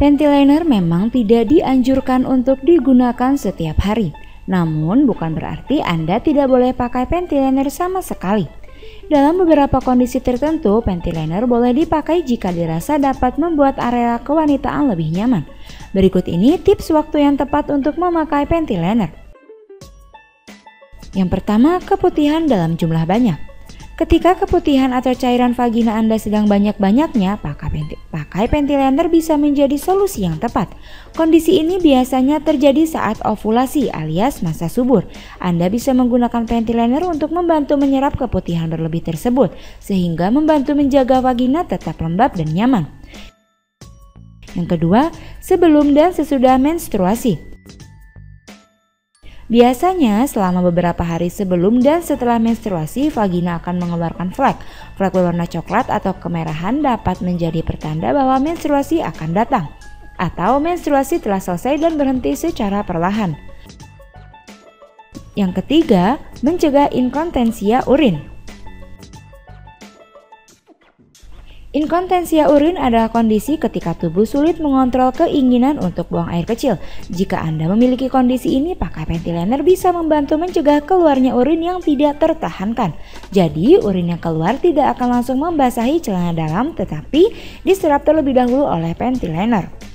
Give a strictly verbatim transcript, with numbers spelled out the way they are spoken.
Pentiliner memang tidak dianjurkan untuk digunakan setiap hari. Namun bukan berarti Anda tidak boleh pakai pentiliner sama sekali. Dalam beberapa kondisi tertentu, pentiliner boleh dipakai jika dirasa dapat membuat area kewanitaan lebih nyaman. Berikut ini tips waktu yang tepat untuk memakai pentiliner. Yang pertama, keputihan dalam jumlah banyak. Ketika keputihan atau cairan vagina Anda sedang banyak-banyaknya, pakai, penti pakai pentiliner bisa menjadi solusi yang tepat. Kondisi ini biasanya terjadi saat ovulasi alias masa subur. Anda bisa menggunakan pentiliner untuk membantu menyerap keputihan berlebih tersebut, sehingga membantu menjaga vagina tetap lembab dan nyaman. Yang kedua, sebelum dan sesudah menstruasi. Biasanya selama beberapa hari sebelum dan setelah menstruasi, vagina akan mengeluarkan flek. Flek berwarna coklat atau kemerahan dapat menjadi pertanda bahwa menstruasi akan datang, atau menstruasi telah selesai dan berhenti secara perlahan. Yang ketiga, mencegah inkontensia urin. Inkontensia urin adalah kondisi ketika tubuh sulit mengontrol keinginan untuk buang air kecil. Jika Anda memiliki kondisi ini, pakai pentiliner bisa membantu mencegah keluarnya urin yang tidak tertahankan. Jadi, urin yang keluar tidak akan langsung membasahi celana dalam, tetapi diserap terlebih dahulu oleh pentiliner.